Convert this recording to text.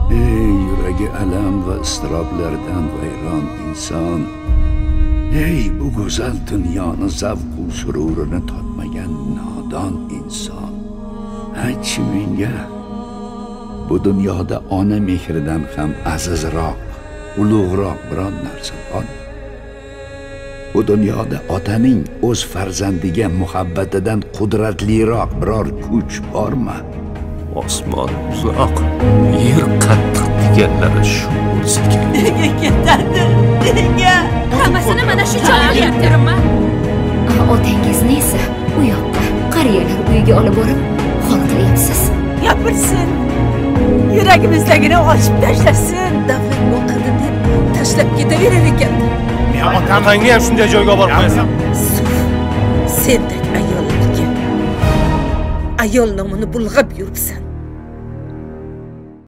ey yuragi alam va iztiroblardan vayron inson, ey bu go'zal dunyoni zavq va sururini totmagan nodon inson, aytchi menga, bu dunyoda ona mehridan ham azizroq, ulug'roq biron narsa bormi? Bu dunyoda otaning o'z farzandiga muhabbatidan qudratliroq biror kuch bormi? Osmon uzoq, yer qattiq deganlari shu bo'lsa kerak. Nega ketadi? Nega? Hammasini mana shu chora qilyaptiraman. Otangizni esa u yoqqa qariyalar uyiga olib borib hol qilyapsiz. Gapirsin. Yuragimizdagini ochib tashlasin. Davlat yo'qadi deb tashlab ketaverar ekan. Men otangni ham shunday joyga olib qo'yasan. Sendek ayollarga ayol nomini bulg'ab yuribsan.